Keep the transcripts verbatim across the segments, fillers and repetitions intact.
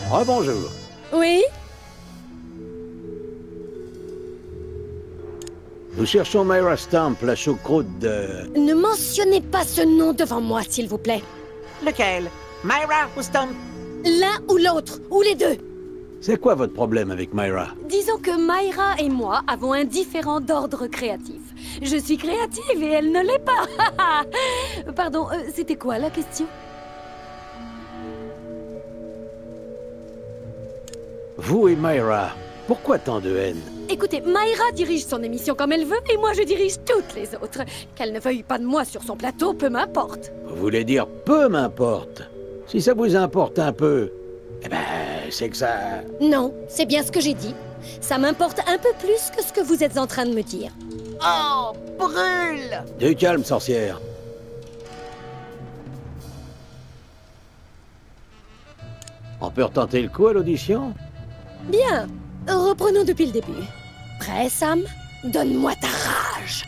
Rebonjour. Oui? Nous cherchons Myra Stamp, la choucroute de... Ne mentionnez pas ce nom devant moi, s'il vous plaît. Lequel? Myra ou Stamp? L'un ou l'autre, ou les deux. C'est quoi votre problème avec Myra? Disons que Myra et moi avons un différent d'ordre créatif. Je suis créative et elle ne l'est pas. Pardon, euh, c'était quoi la question? Vous et Myra, pourquoi tant de haine? Écoutez, Myra dirige son émission comme elle veut et moi je dirige toutes les autres. Qu'elle ne veuille pas de moi sur son plateau, peu m'importe. Vous voulez dire peu m'importe? Si ça vous importe un peu, eh ben, c'est que ça... Non, c'est bien ce que j'ai dit. Ça m'importe un peu plus que ce que vous êtes en train de me dire. Oh, brûle! Du calme, sorcière. On peut retenter le coup à l'audition? Bien, reprenons depuis le début. Prêt, Sam? Donne-moi ta rage.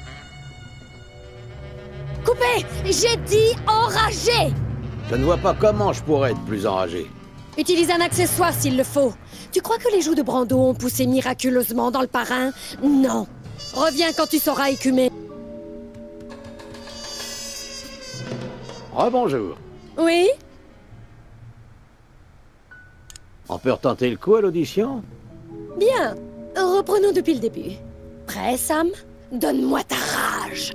Coupez! J'ai dit enragé! Je ne vois pas comment je pourrais être plus enragé. Utilise un accessoire s'il le faut. Tu crois que les joues de Brando ont poussé miraculeusement dans le parrain? Non. Reviens quand tu sauras écumer. Rebonjour. Oui? On peut retenter le coup à l'audition? Bien. Reprenons depuis le début. Prêt, Sam? Donne-moi ta rage.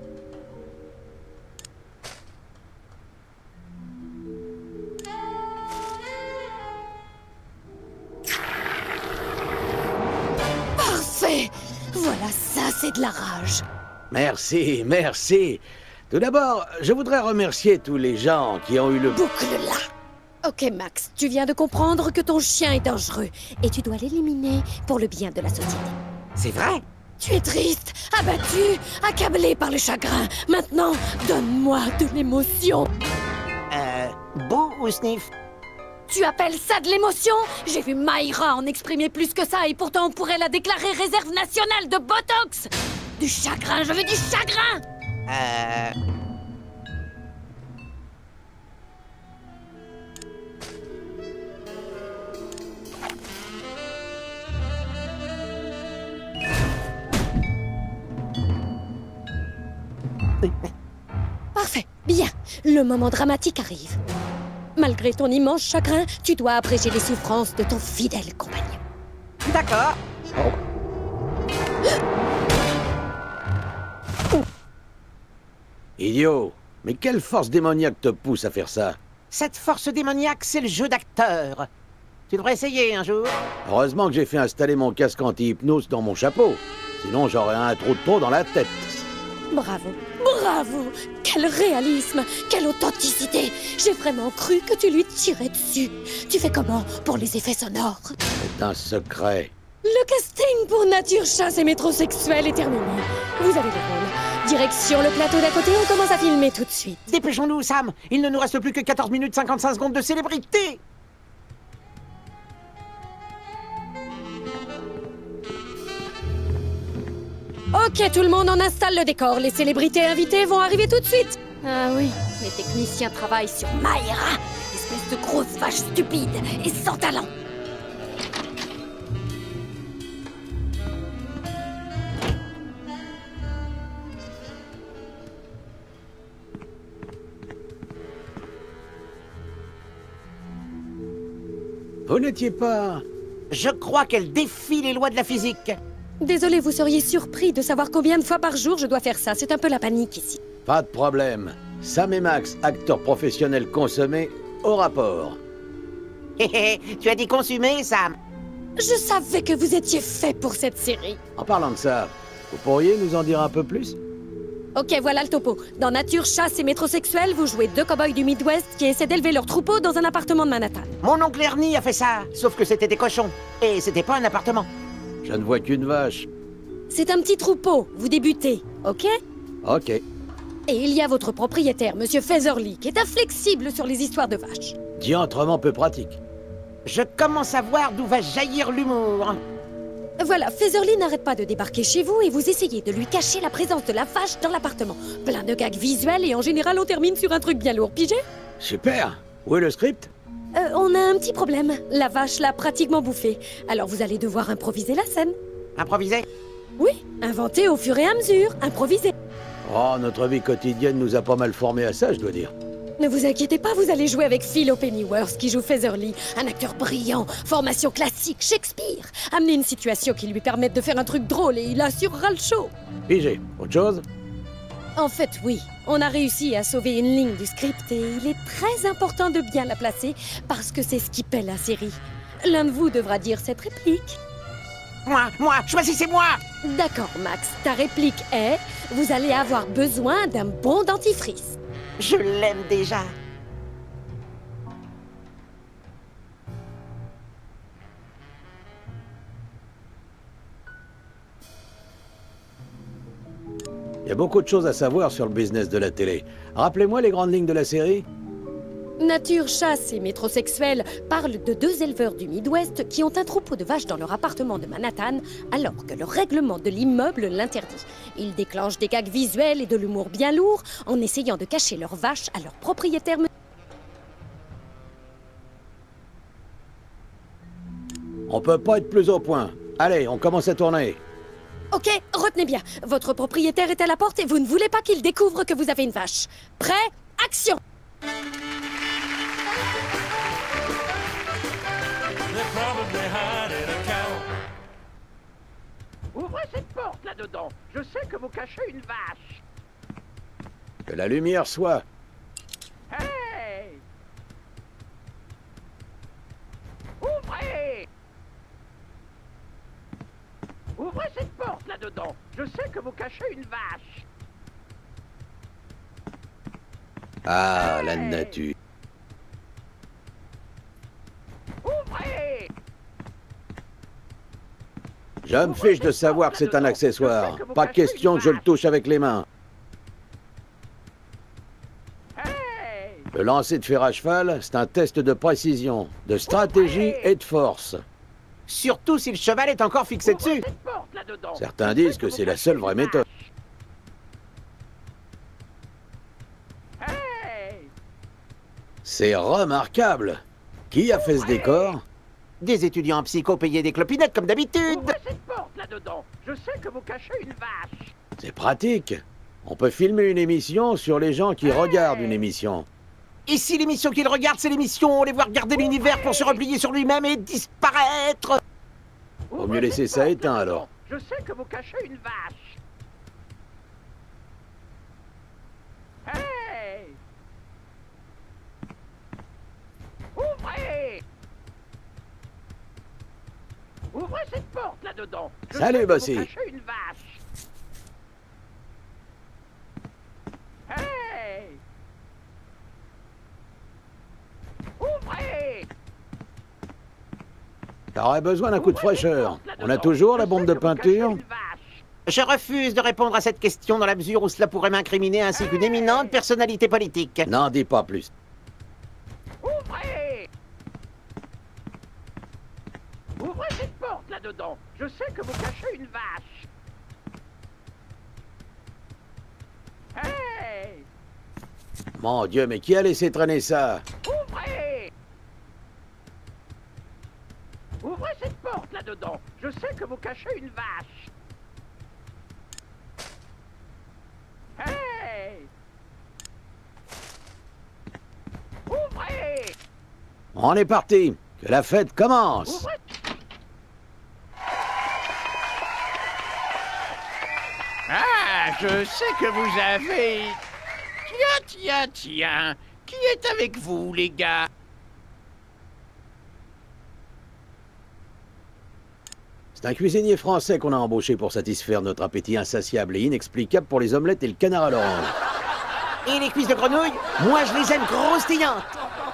Parfait! Voilà, ça, c'est de la rage. Merci, merci. Tout d'abord, je voudrais remercier tous les gens qui ont eu le... Boucle-la! Ok, Max, tu viens de comprendre que ton chien est dangereux et tu dois l'éliminer pour le bien de la société. C'est vrai? Tu es triste, abattu, accablé par le chagrin. Maintenant, donne-moi de l'émotion. Euh... Boo ou Sniff? Tu appelles ça de l'émotion? J'ai vu Myra en exprimer plus que ça et pourtant on pourrait la déclarer réserve nationale de Botox. Du chagrin, je veux du chagrin. Euh... Parfait, bien. Le moment dramatique arrive. Malgré ton immense chagrin, tu dois abréger les souffrances de ton fidèle compagnon. D'accord. Idiot. Mais quelle force démoniaque te pousse à faire ça? Cette force démoniaque, c'est le jeu d'acteur. Tu devrais essayer un jour. Heureusement que j'ai fait installer mon casque anti-hypnose dans mon chapeau. Sinon, j'aurais un trou de trop dans la tête. Bravo, bravo! Quel réalisme, quelle authenticité! J'ai vraiment cru que tu lui tirais dessus. Tu fais comment pour les effets sonores? C'est un secret. Le casting pour Nature Chasse et Métrosexuel est terminé. Vous avez les rôles. Direction le plateau d'à côté, on commence à filmer tout de suite. Dépêchons-nous, Sam. Il ne nous reste plus que quatorze minutes cinquante-cinq secondes de célébrité. Ok, tout le monde, on installe le décor. Les célébrités invitées vont arriver tout de suite. Ah oui, les techniciens travaillent sur Myra, espèce de grosse vache stupide et sans talent. Vous n'étiez pas... Je crois qu'elle défie les lois de la physique. Désolé, vous seriez surpris de savoir combien de fois par jour je dois faire ça. C'est un peu la panique ici. Pas de problème. Sam et Max, acteurs professionnels consommés, au rapport. Hé hé, tu as dit consommer, Sam. Je savais que vous étiez fait pour cette série. En parlant de ça, vous pourriez nous en dire un peu plus? Ok, voilà le topo. Dans Nature, Chasse et Métrosexuel, vous jouez deux cow-boys du Midwest qui essaient d'élever leur troupeau dans un appartement de Manhattan. Mon oncle Ernie a fait ça, sauf que c'était des cochons. Et c'était pas un appartement. Je ne vois qu'une vache. C'est un petit troupeau, vous débutez, ok? Ok. Et il y a votre propriétaire, Monsieur Featherly, qui est inflexible sur les histoires de vaches. Diantrement peu pratique. Je commence à voir d'où va jaillir l'humour. Voilà, Featherly n'arrête pas de débarquer chez vous et vous essayez de lui cacher la présence de la vache dans l'appartement. Plein de gags visuels et en général on termine sur un truc bien lourd, pigé? Super. Où est le script? Euh, on a un petit problème. La vache l'a pratiquement bouffé. Alors vous allez devoir improviser la scène. Improviser? Oui, inventer au fur et à mesure. Improviser. Oh, notre vie quotidienne nous a pas mal formés à ça, je dois dire. Ne vous inquiétez pas, vous allez jouer avec Philo Pennyworth qui joue Featherly, un acteur brillant, formation classique, Shakespeare. Amenez une situation qui lui permette de faire un truc drôle et il assurera le show. Pigé, autre chose? En fait, oui. On a réussi à sauver une ligne du script et il est très important de bien la placer parce que c'est ce qui paie la série. L'un de vous devra dire cette réplique. Moi, moi, choisissez-moi! D'accord, Max. Ta réplique est « Vous allez avoir besoin d'un bon dentifrice ». Je l'aime déjà. Il y a beaucoup de choses à savoir sur le business de la télé. Rappelez-moi les grandes lignes de la série. Nature, chasse et métrosexuel parlent de deux éleveurs du Midwest qui ont un troupeau de vaches dans leur appartement de Manhattan alors que le règlement de l'immeuble l'interdit. Ils déclenchent des gags visuels et de l'humour bien lourd en essayant de cacher leurs vaches à leurs propriétaires. On peut pas être plus au point. Allez, on commence à tourner. Ok, retenez bien. Votre propriétaire est à la porte et vous ne voulez pas qu'il découvre que vous avez une vache. Prêt? Action! Ouvrez cette porte là-dedans. Je sais que vous cachez une vache. Que la lumière soit. Hey! Ouvrez! Ouvrez cette porte là-dedans. Je sais que vous cachez une vache. Ah, la Hey! nature. Ouvrez! Je me fiche de savoir que c'est un accessoire. Pas question que je le touche avec les mains. Hey! Le lancer de fer à cheval, c'est un test de précision, de stratégie et de force. Surtout si le cheval est encore fixé Ouvrez dessus. cette porte là-dedans. Certains Je sais disent que vous c'est la cachez seule une vraie vache. méthode. Hey! C'est remarquable. Qui a fait ce décor? Des étudiants en psycho payés des clopinettes comme d'habitude. Ouvrez cette porte là-dedans. Je sais que vous cachez une vache. C'est pratique. On peut filmer une émission sur les gens qui regardent une émission. Et si l'émission qu'il regarde, c'est l'émission, on les voit regarder l'univers pour se replier sur lui-même et disparaître. Vaut mieux laisser ça éteint, alors. Je sais que vous cachez une vache. Hey! Ouvrez! Ouvrez cette porte là-dedans. Je Salut, sais que Bossy. vous cachez une vache. Hey! Ouvrez! T'aurais besoin d'un coup de Ouvrez cette fraîcheur. porte On là-dedans. a toujours la Je bombe sais de que vous cachez peinture. une vache. Je refuse de répondre à cette question dans la mesure où cela pourrait m'incriminer ainsi qu'une éminente personnalité politique. N'en dis pas plus. Ouvrez! Ouvrez cette porte là-dedans. Je sais que vous cachez une vache. Hey! Mon Dieu, mais qui a laissé traîner ça? Ouvrez! Ouvrez cette porte là-dedans. Je sais que vous cachez une vache. Hey! Ouvrez! On est parti. Que la fête commence. Ouvrez! Ah, je sais que vous avez... Tiens, tiens, tiens. Qui est avec vous, les gars? C'est un cuisinier français qu'on a embauché pour satisfaire notre appétit insatiable et inexplicable pour les omelettes et le canard à l'orange. Et les cuisses de grenouille, moi je les aime croustillantes.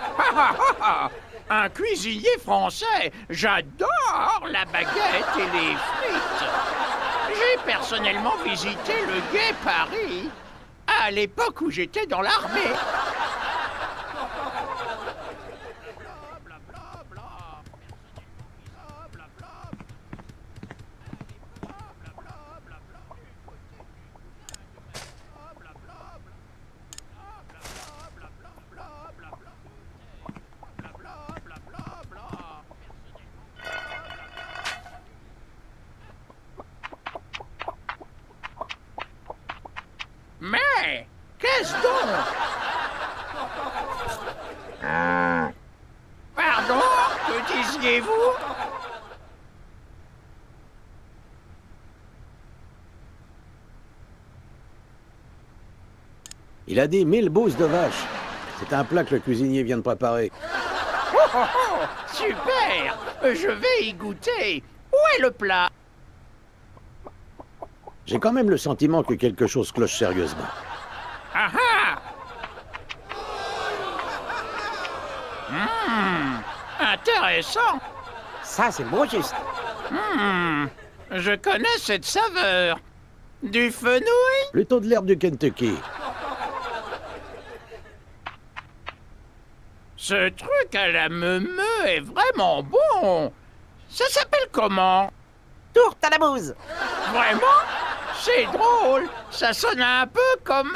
Un cuisinier français. J'adore la baguette et les frites. J'ai personnellement visité le Gai Paris à l'époque où j'étais dans l'armée. Mais qu'est-ce donc? Pardon, que disiez-vous? Il a dit mille bouses de vache. C'est un plat que le cuisinier vient de préparer. Oh, oh, oh, super! Je vais y goûter. Où est le plat? J'ai quand même le sentiment que quelque chose cloche sérieusement. Ah ah! Hum, intéressant. Ça, c'est le mot juste. Hum, je connais cette saveur. Du fenouil? Plutôt de l'herbe du Kentucky. Ce truc à la meumeu est vraiment bon. Ça s'appelle comment? Tourte à la bouse. Vraiment? C'est drôle. Ça sonne un peu comme...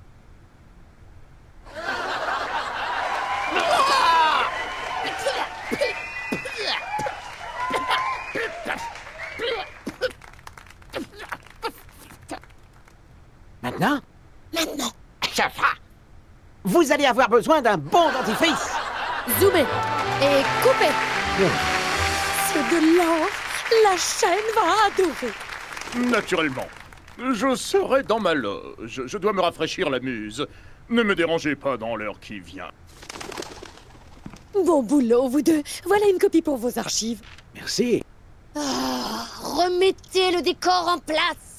Maintenant? Maintenant. Ça va. Vous allez avoir besoin d'un bon dentifrice. Zoomez et coupez. C'est de l'or. La chaîne va adorer. Naturellement. Je serai dans ma loge. Je dois me rafraîchir la muse. Ne me dérangez pas dans l'heure qui vient. Bon boulot, vous deux. Voilà une copie pour vos archives. Merci. Ah, remettez le décor en place.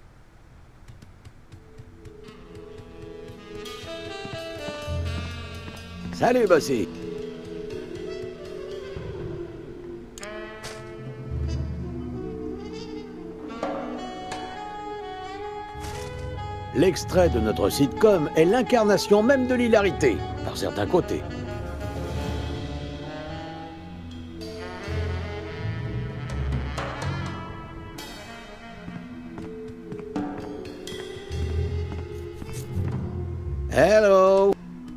Salut, Bossy. L'extrait de notre sitcom est l'incarnation même de l'hilarité, par certains côtés. Hello.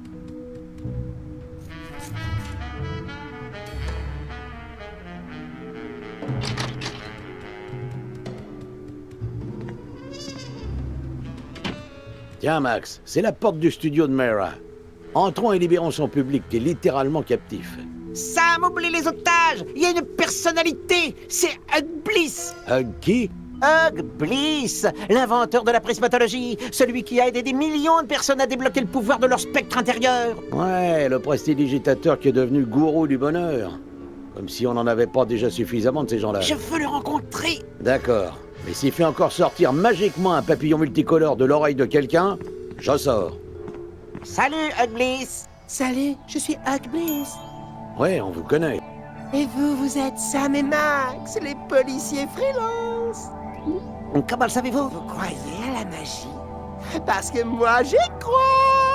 Tiens, Max, c'est la porte du studio de Mera. Entrons et libérons son public qui est littéralement captif. Sam, oublie les otages. Il y a une personnalité. C'est Hug Bliss. Hug qui? Hug Bliss, l'inventeur de la prismatologie, celui qui a aidé des millions de personnes à débloquer le pouvoir de leur spectre intérieur. Ouais, le prestidigitateur qui est devenu gourou du bonheur. Comme si on n'en avait pas déjà suffisamment de ces gens-là. Je veux le rencontrer. D'accord. Mais s'il fait encore sortir magiquement un papillon multicolore de l'oreille de quelqu'un, je sors. Salut, Hug Bliss. Salut, je suis Hug Bliss. Ouais, on vous connaît. Et vous, vous êtes Sam et Max, les policiers freelance. Comment le savez-vous? Vous croyez à la magie? Parce que moi, j'y crois.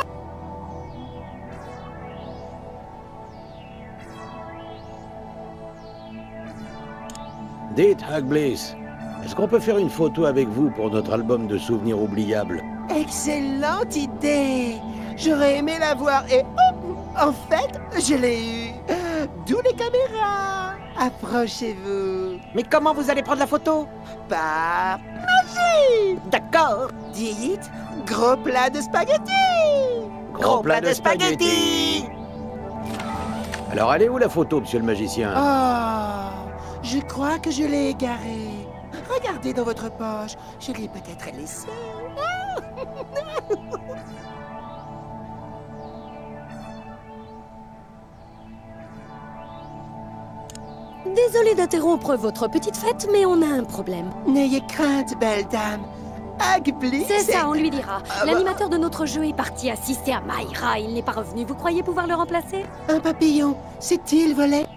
Dites, Hug Bliss, est-ce qu'on peut faire une photo avec vous pour notre album de souvenirs oubliables? Excellente idée. J'aurais aimé la voir et... oh, en fait, je l'ai eu. D'où les caméras. Approchez-vous. Mais comment vous allez prendre la photo? Par magie. D'accord. Dites, gros plat de spaghettis. Gros plat de spaghettis. Alors, elle est où la photo, monsieur le magicien? Oh, je crois que je l'ai égarée. Regardez dans votre poche. Je l'ai peut-être laissée. Désolé d'interrompre votre petite fête, mais on a un problème. N'ayez crainte, belle dame. Hug Bliss. C'est ça, on lui dira. Ah, L'animateur de notre jeu est parti assister à Mayra. Il n'est pas revenu. Vous croyez pouvoir le remplacer? Un papillon. C'est-il volé?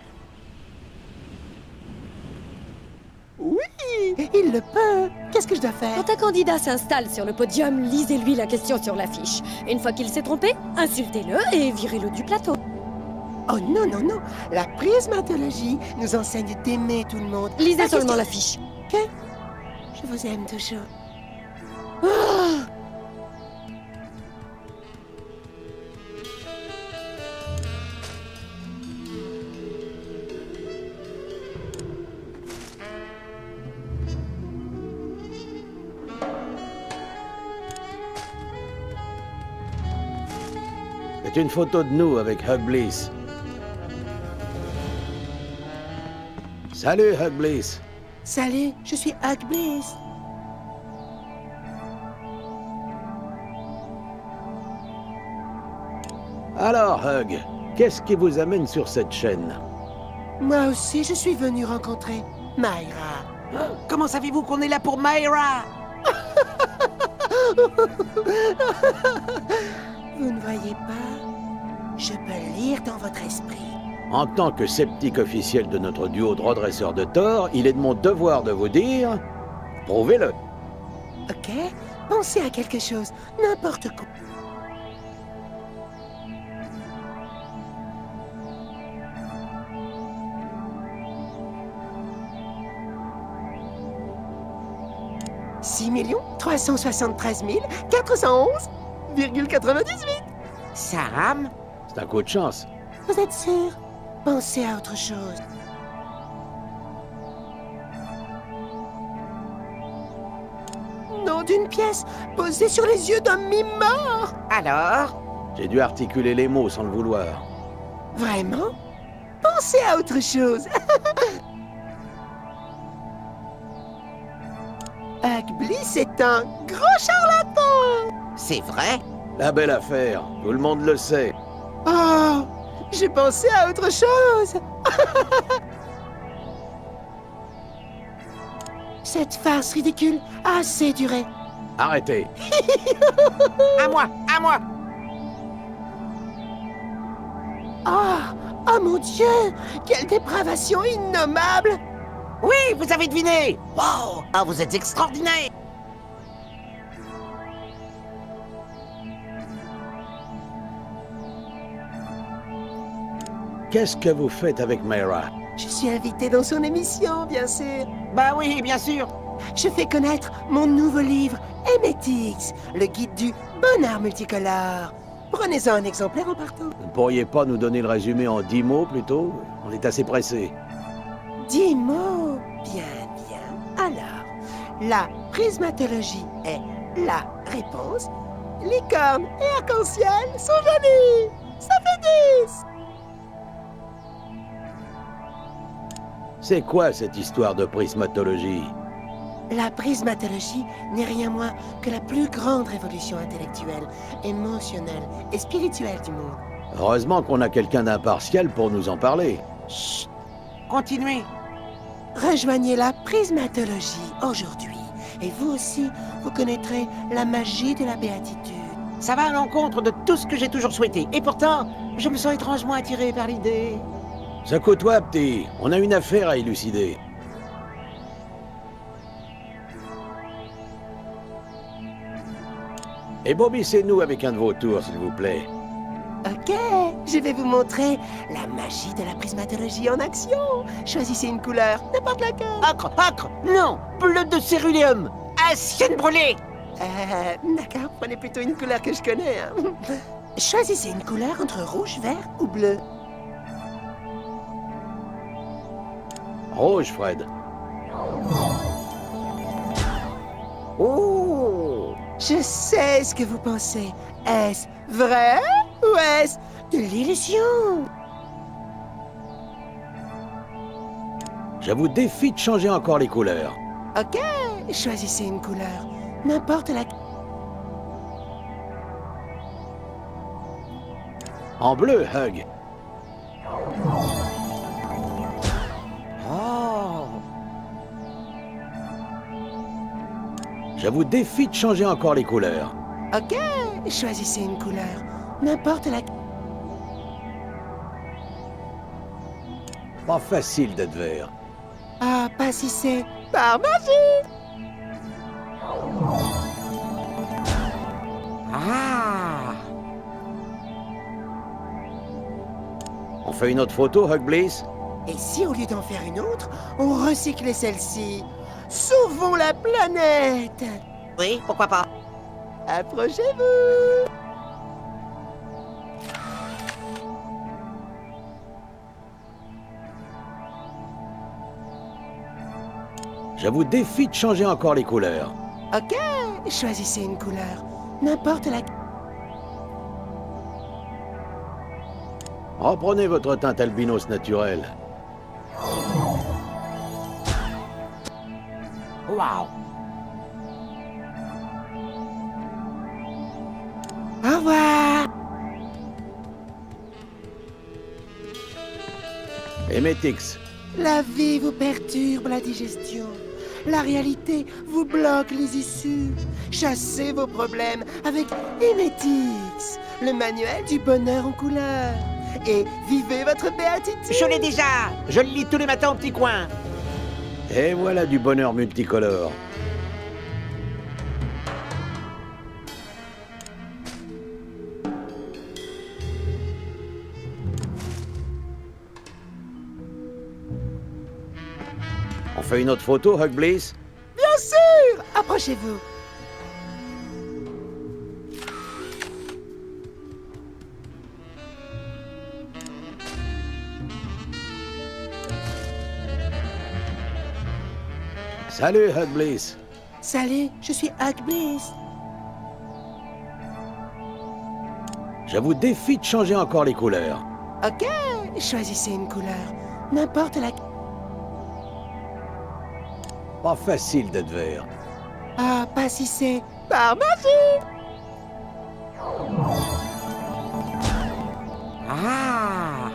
Oui, il le peut. Qu'est-ce que je dois faire? Quand un candidat s'installe sur le podium, lisez-lui la question sur l'affiche. Une fois qu'il s'est trompé, insultez-le et virez-le du plateau. Oh non, non, non. La prismatologie nous enseigne d'aimer tout le monde. Lisez Ah, seulement qu'est-ce l'affiche. que- Je vous aime toujours. C'est une photo de nous avec Hug Bliss. Salut, Hug Bliss. Salut, je suis Hug Bliss. Alors, Hug, qu'est-ce qui vous amène sur cette chaîne? Moi aussi, je suis venu rencontrer Myra. Comment savez-vous qu'on est là pour Myra? Vous ne voyez pas? Je peux lire dans votre esprit. En tant que sceptique officiel de notre duo de redresseurs de tort, il est de mon devoir de vous dire... Prouvez-le. Ok? Pensez à quelque chose, n'importe quoi. six millions trois cent soixante-treize mille quatre cent onze virgule quatre-vingt-dix-huit. Sam? C'est un coup de chance. Vous êtes sûr? Pensez à autre chose. Nom d'une pièce posée sur les yeux d'un mime mort. Alors? J'ai dû articuler les mots sans le vouloir. Vraiment? Pensez à autre chose. Hug Bliss est un gros charlatan. C'est vrai? La belle affaire, tout le monde le sait. Oh, j'ai pensé à autre chose. Cette farce ridicule a assez duré. Arrêtez. À moi, à moi! Oh, oh mon Dieu, quelle dépravation innommable. Oui, vous avez deviné! Wow! Ah, vous êtes extraordinaire! Qu'est-ce que vous faites avec Myra? Je suis invité dans son émission, bien sûr. Bah oui, bien sûr! Je fais connaître mon nouveau livre, Emetix, le guide du bonheur multicolore. Prenez-en un exemplaire en partant. Vous ne pourriez pas nous donner le résumé en dix mots, plutôt? On est assez pressés. Dix mots. Bien, bien. Alors, la prismatologie est la réponse. Licorne et arc-en-ciel sont jolis. Ça fait dix. C'est quoi cette histoire de prismatologie? La prismatologie n'est rien moins que la plus grande révolution intellectuelle, émotionnelle et spirituelle du monde. Heureusement qu'on a quelqu'un d'impartial pour nous en parler. Chut! Continuez! Rejoignez la prismatologie aujourd'hui, et vous aussi, vous connaîtrez la magie de la béatitude. Ça va à l'encontre de tout ce que j'ai toujours souhaité, et pourtant, je me sens étrangement attiré par l'idée. Secoue-toi, petit. On a une affaire à élucider. Et bobissez-nous avec un de vos tours, s'il vous plaît. Ok, je vais vous montrer la magie de la prismatologie en action. Choisissez une couleur, n'importe laquelle. Acre, acre! Non! Bleu de céruléum! Ancienne brûlée! Euh, d'accord, prenez plutôt une couleur que je connais. Hein. Choisissez une couleur entre rouge, vert ou bleu. Rouge, Fred. Oh! Je sais ce que vous pensez. Est-ce vrai ou est-ce de l'illusion? Je vous défie de changer encore les couleurs. Ok, choisissez une couleur. N'importe laquelle. En bleu, Hug. Oh! Je vous défie de changer encore les couleurs. Ok, choisissez une couleur. N'importe laquelle. Pas facile d'être vert. Ah, pas si c'est par magie. Ah! On fait une autre photo, Hug Bliss? Et si au lieu d'en faire une autre, on recyclait celle-ci? Sauvons la planète! Oui, pourquoi pas? Approchez-vous! Je vous défie de changer encore les couleurs. Ok, choisissez une couleur. N'importe laquelle. Reprenez votre teinte albinos naturelle. Waouh. Au revoir. Emetix, La vie vous perturbe la digestion. La réalité vous bloque les issues. Chassez vos problèmes avec Emetix, le manuel du bonheur en couleur. Et vivez votre béatitude. Je l'ai déjà. Je le lis tous les matins au petit coin. et voilà du bonheur multicolore. On fait une autre photo, Hug Bliss? Bien sûr. Approchez-vous. Salut, Hug Bliss. Salut, je suis Hug Bliss. Je vous défie de changer encore les couleurs. Ok, choisissez une couleur. N'importe laquelle. Pas facile d'être vert. Ah, pas si c'est par magie. Ah.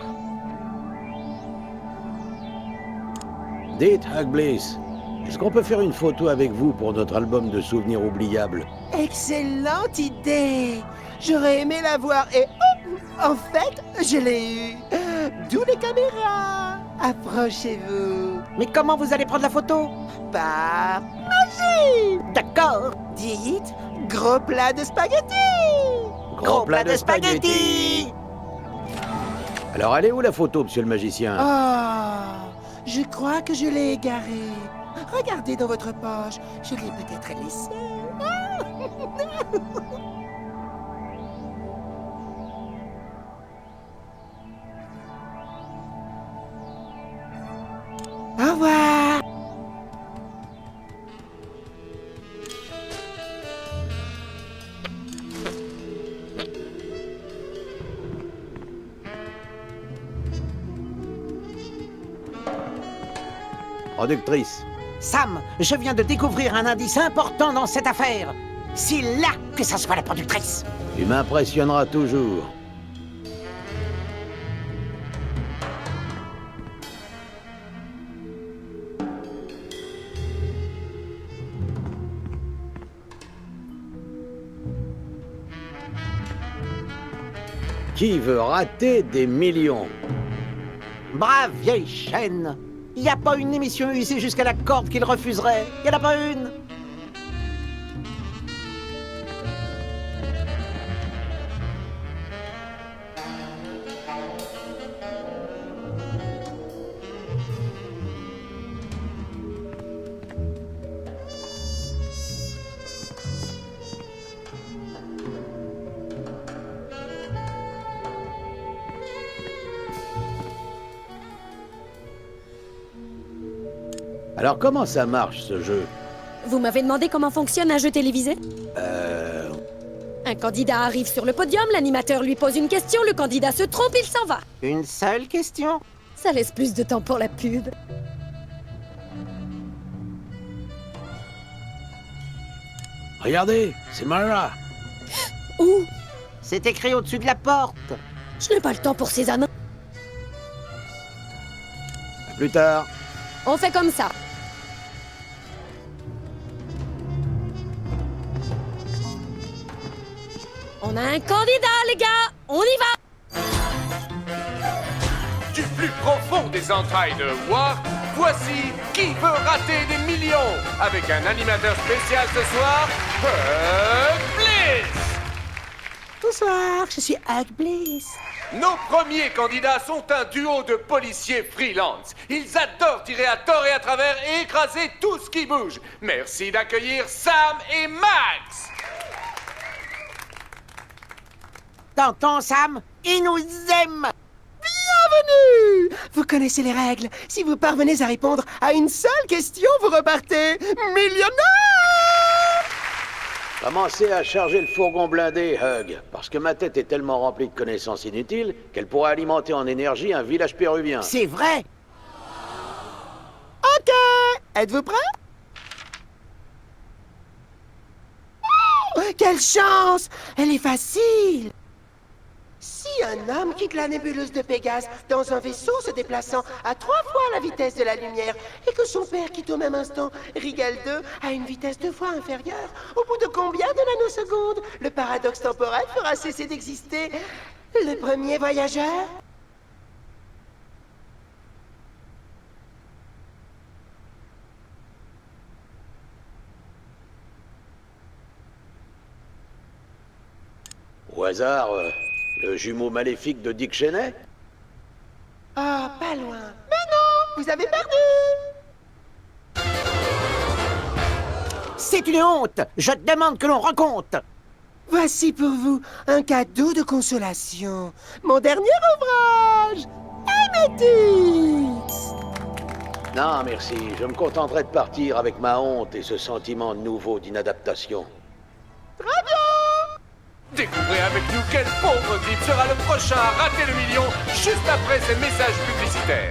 Dites, Hug Bliss, est-ce qu'on peut faire une photo avec vous pour notre album de souvenirs oubliables? Excellente idée. J'aurais aimé la voir et... oh, en fait, je l'ai eu. D'où les caméras. Approchez-vous. Mais comment vous allez prendre la photo? Par magie. D'accord. Dites, gros plat de spaghettis. Gros plat de spaghettis. Alors, elle est où la photo, monsieur le magicien? Oh, je crois que je l'ai égarée. Regardez dans votre poche. Je l'ai peut-être laissée. Au revoir. Productrice. Sam, je viens de découvrir un indice important dans cette affaire. C'est là que ça soit la productrice. Tu m'impressionneras toujours. Qui veut rater des millions? Brave vieille chaîne. Il n'y a pas une émission usée jusqu'à la corde qu'il refuserait. Il n'y en a pas une. Alors comment ça marche ce jeu? Vous m'avez demandé comment fonctionne un jeu télévisé? Euh... Un candidat arrive sur le podium, l'animateur lui pose une question, le candidat se trompe, il s'en va. Une seule question? Ça laisse plus de temps pour la pub. Regardez, c'est Mara. Où? C'est écrit au-dessus de la porte. Je n'ai pas le temps pour ces ânes. À plus tard. On fait comme ça. On a un candidat, les gars. On y va. Du plus profond des entrailles de War, voici Qui veut rater des millions avec un animateur spécial ce soir, Hug Bliss. Bonsoir, je suis Hug Bliss. Nos premiers candidats sont un duo de policiers freelance. Ils adorent tirer à tort et à travers et écraser tout ce qui bouge. Merci d'accueillir Sam et Max. T'entends, Sam? Ils nous aiment. Bienvenue. Vous connaissez les règles. Si vous parvenez à répondre à une seule question, vous repartez millionnaire. Commencez à charger le fourgon blindé, Hug, parce que ma tête est tellement remplie de connaissances inutiles qu'elle pourrait alimenter en énergie un village péruvien. C'est vrai. Ok, êtes-vous prêts? Oh, quelle chance! Elle est facile! Si un homme quitte la nébuleuse de Pégase dans un vaisseau se déplaçant à trois fois la vitesse de la lumière et que son père quitte au même instant Rigel deux à une vitesse deux fois inférieure, au bout de combien de nanosecondes le paradoxe temporel fera cesser d'exister? Le premier voyageur? Au hasard, euh, le jumeau maléfique de Dick Cheney? Ah, pas loin. Mais non, vous avez perdu! C'est une honte. Je demande que l'on recompte. Voici pour vous un cadeau de consolation. Mon dernier ouvrage, Emetix. Non, merci. Je me contenterai de partir avec ma honte et ce sentiment nouveau d'inadaptation. Très bien! Découvrez avec nous quel pauvre type sera le prochain à rater le million juste après ces messages publicitaires.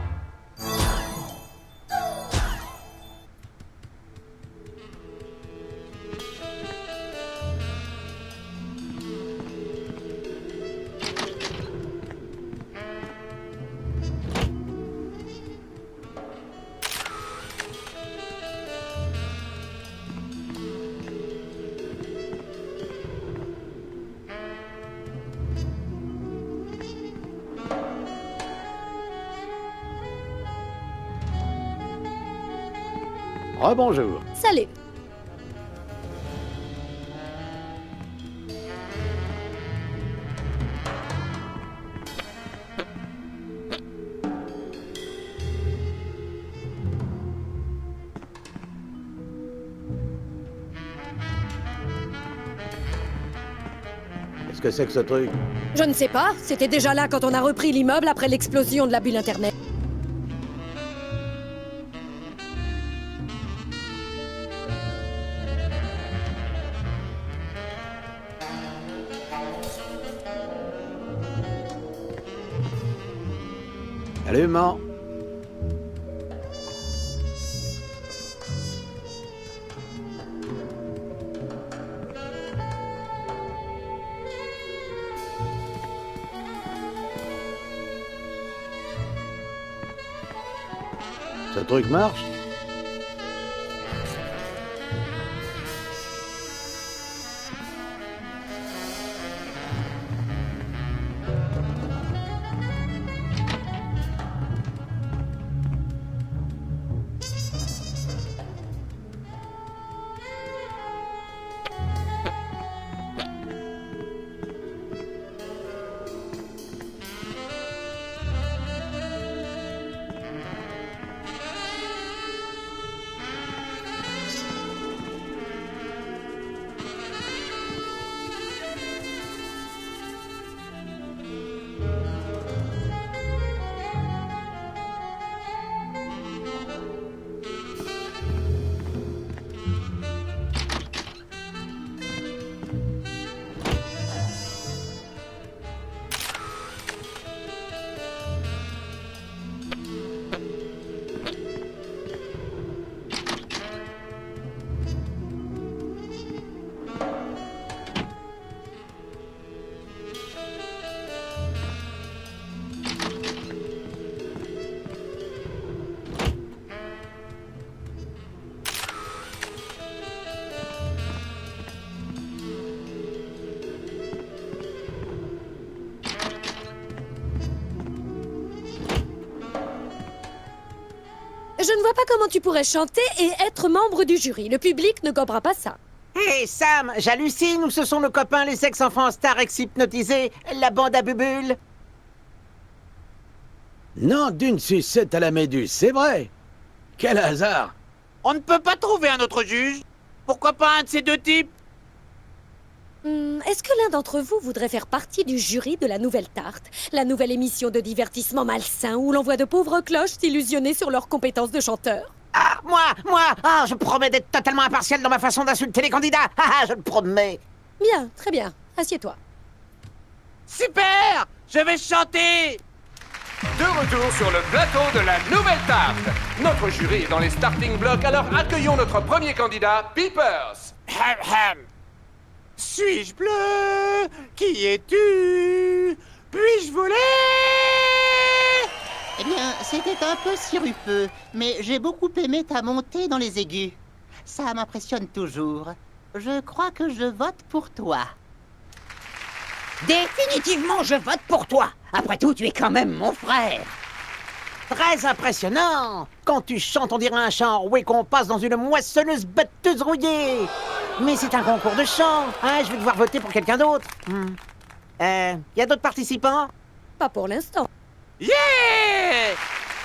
Rebonjour. Salut. Qu'est-ce que c'est que ce truc? Je ne sais pas, c'était déjà là quand on a repris l'immeuble après l'explosion de la bulle Internet. Allumant. Ce truc marche? Je ne vois pas comment tu pourrais chanter et être membre du jury. Le public ne gobera pas ça. Hé hey Sam, j'hallucine ou ce sont nos copains les ex-enfants stars ex-hypnotisés, la bande à Bubule? Non, d'une sucette à la méduse, c'est vrai. Quel hasard. On ne peut pas trouver un autre juge? Pourquoi pas un de ces deux types? Hmm, Est-ce que l'un d'entre vous voudrait faire partie du jury de la Nouvelle Tarte? La nouvelle émission de divertissement malsain où l'on voit de pauvres cloches s'illusionner sur leurs compétences de chanteur? Ah, moi, moi Ah, je promets d'être totalement impartial dans ma façon d'insulter les candidats. Ah, ah, je le promets. Bien, très bien. Assieds-toi. Super! Je vais chanter! De retour sur le plateau de la nouvelle table. Notre jury est dans les starting blocks, alors accueillons notre premier candidat, Peepers. Ham ham! Suis-je bleu? Qui es-tu? Puis-je voler? Eh bien, c'était un peu sirupeux, mais j'ai beaucoup aimé ta montée dans les aigus. Ça m'impressionne toujours. Je crois que je vote pour toi. Définitivement, je vote pour toi. Après tout, tu es quand même mon frère. Très impressionnant. Quand tu chantes, on dirait un chant enroué qu'on passe dans une moissonneuse batteuse rouillée. Mais c'est un concours de chant. Hein, je vais devoir voter pour quelqu'un d'autre. Hmm. Euh, y a d'autres participants? Pas pour l'instant. Yeah!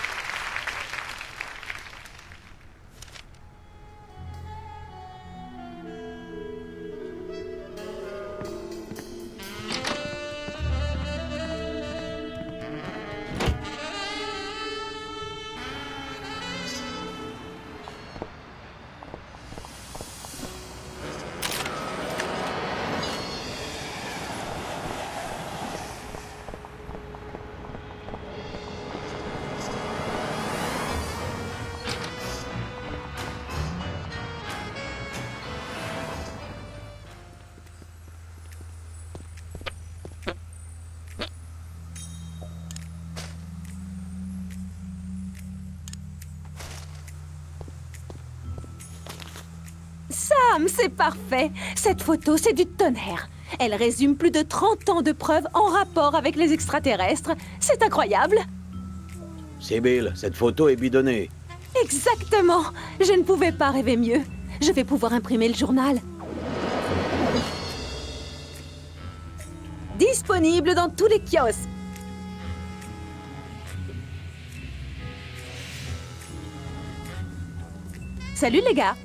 Sam, c'est parfait. Cette photo, c'est du tonnerre. Elle résume plus de trente ans de preuves en rapport avec les extraterrestres. C'est incroyable. Sibyl, cette photo est bidonnée. Exactement. Je ne pouvais pas rêver mieux. Je vais pouvoir imprimer le journal. Disponible dans tous les kiosques. Salut les gars.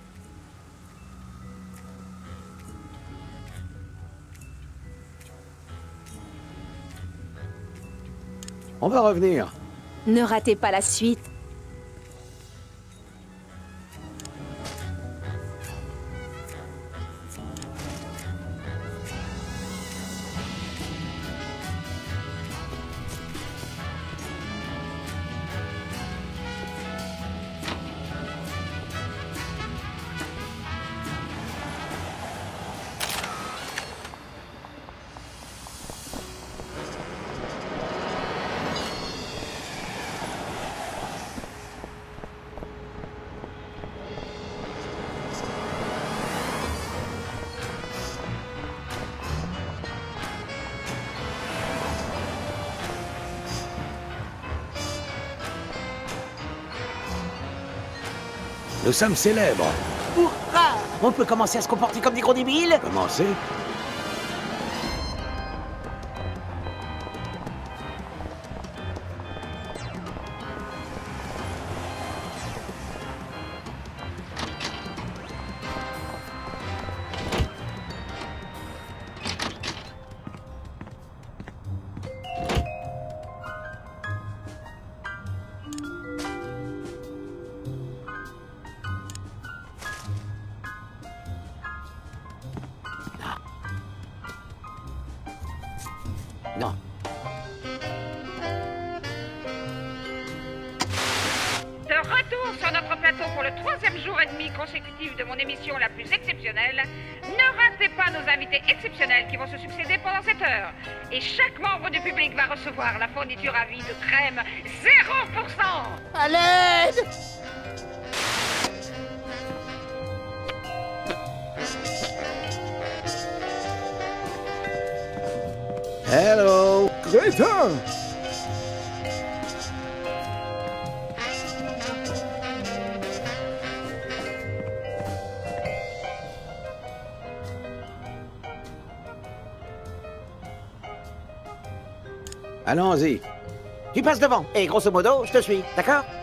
On va revenir. Ne ratez pas la suite. Nous sommes célèbres. Hurrah! On peut commencer à se comporter comme des gros débiles? Commencez. Non. De retour sur notre plateau pour le troisième jour et demi consécutif de mon émission la plus exceptionnelle, ne ratez pas nos invités exceptionnels qui vont se succéder pendant cette heure. Et chaque membre du public va recevoir la fourniture à vie de crème zéro pour cent. À l'aide! Hello! Crétin! Allons-y. Tu passes devant, et grosso modo, je te suis, d'accord?